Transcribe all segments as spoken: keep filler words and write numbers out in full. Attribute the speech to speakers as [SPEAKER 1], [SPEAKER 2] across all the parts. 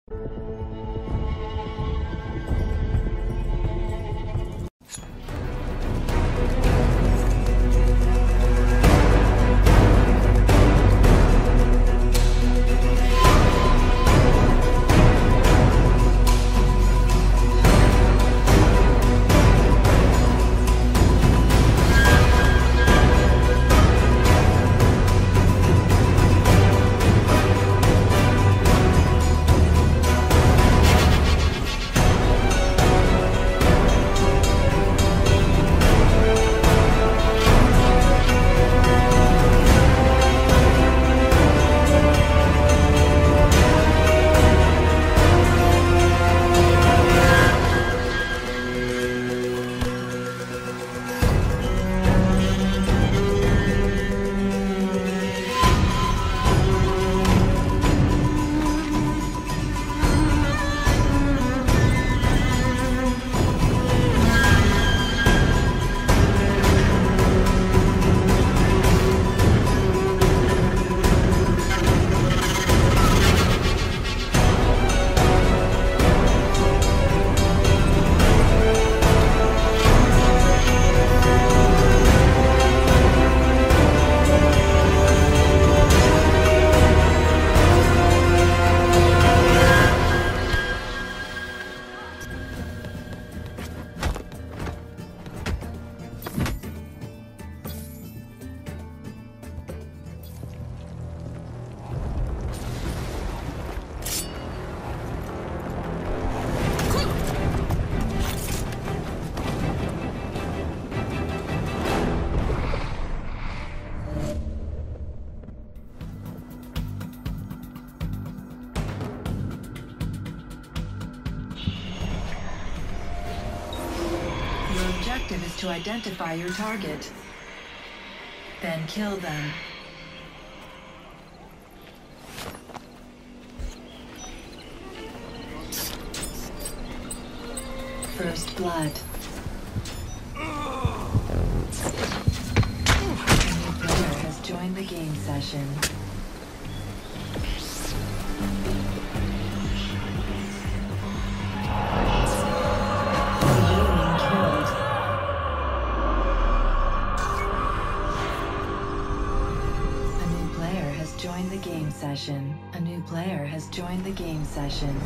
[SPEAKER 1] Objective is to identify your target, then kill them. First blood. A new player has joined the game session. Join the game session. A new player has joined the game session.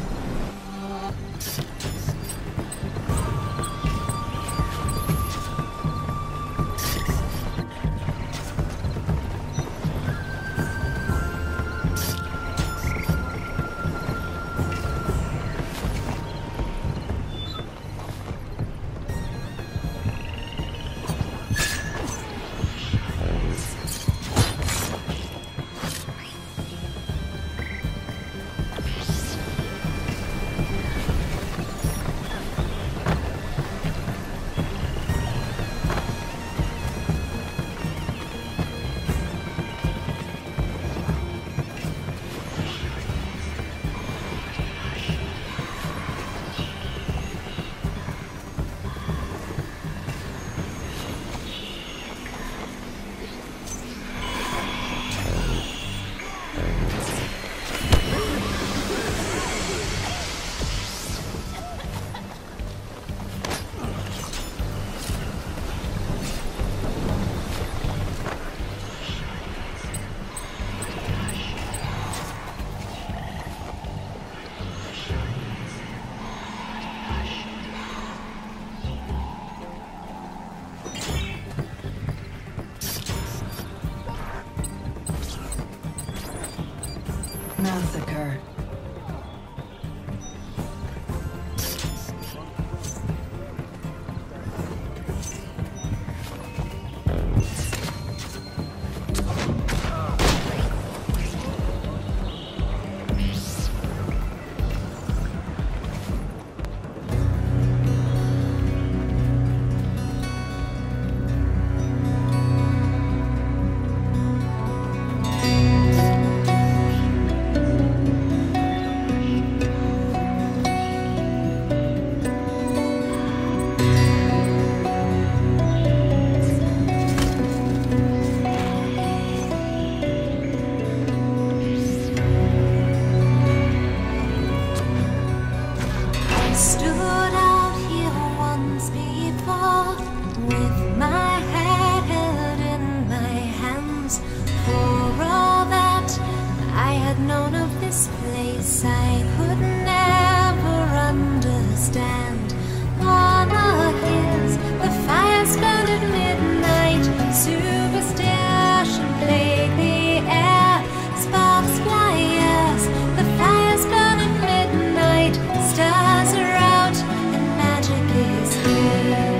[SPEAKER 2] secrets I could never understand. On the hills, the fires burned at midnight. Superstition plague the air. Sparks fly as the fires burn at midnight. Stars are out and magic is here.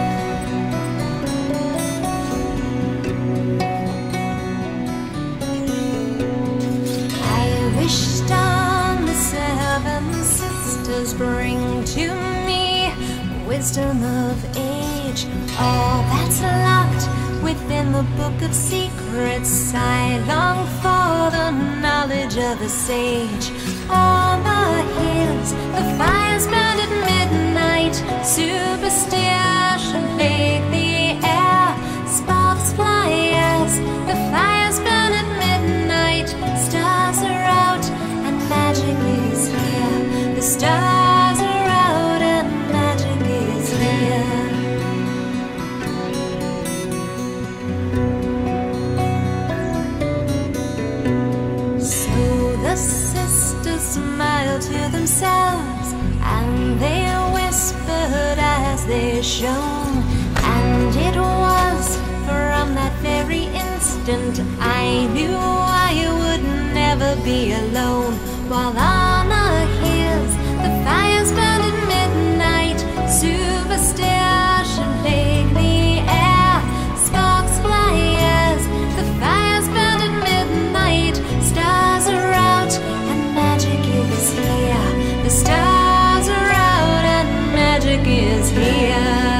[SPEAKER 2] I wished on the seven sisters bring to me wisdom of age, all that's locked within the book of secrets. I long for the knowledge of a sage. On the hills, the fires burned at midnight. Superstition plague the air. Sparks fly as the fires burn at midnight. Stars are out and magic is here. The stars are out and magic is here. So the sisters smiled to themselves, and they whispered as they shone. And it was from that very instant I knew I would never be alone. While on the hills, the fires burned at midnight. Superstition plague the air. Sparks fly as the fires burned at midnight. Stars are out and magic is here. The stars are out and magic is here.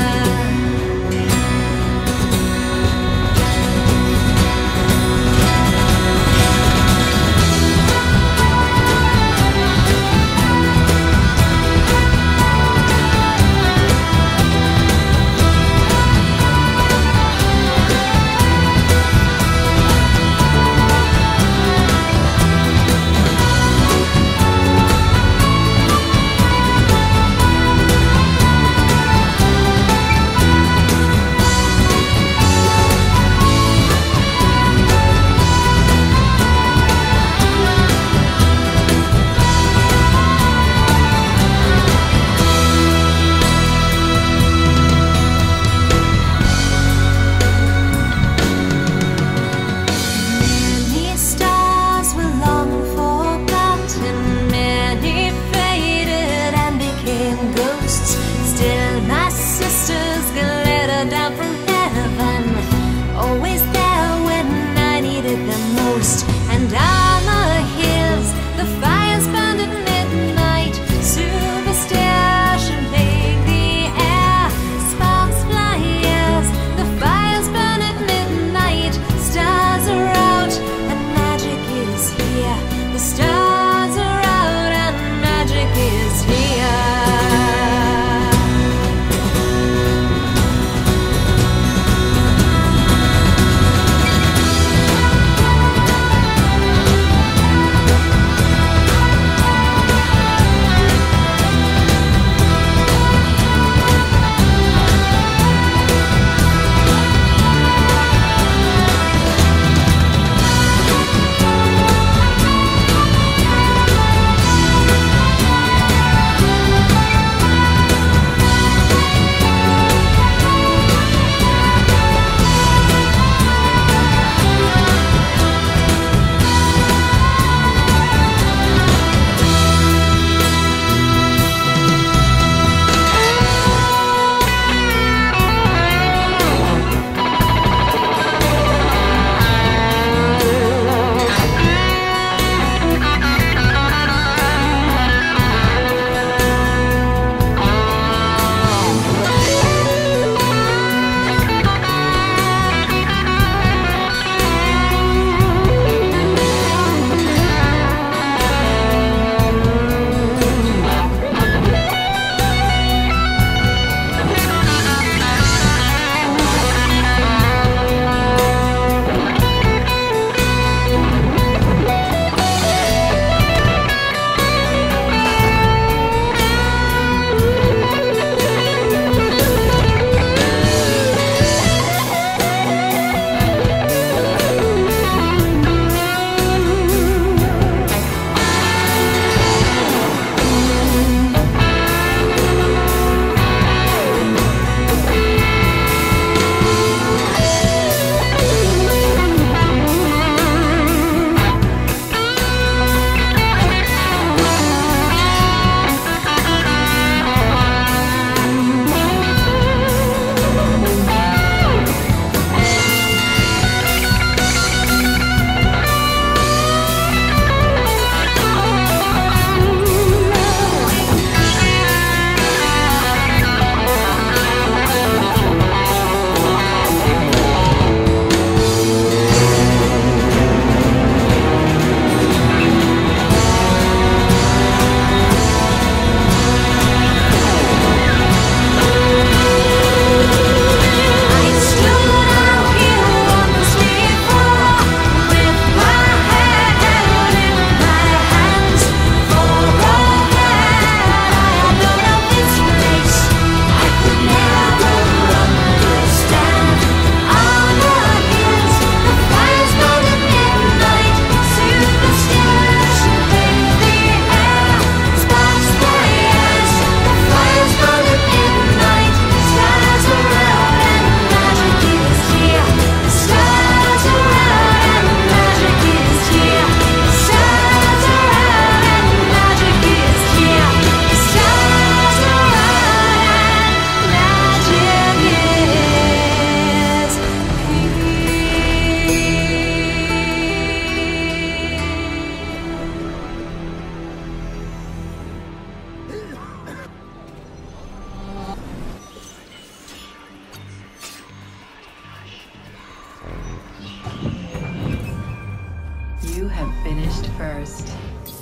[SPEAKER 1] You have finished first.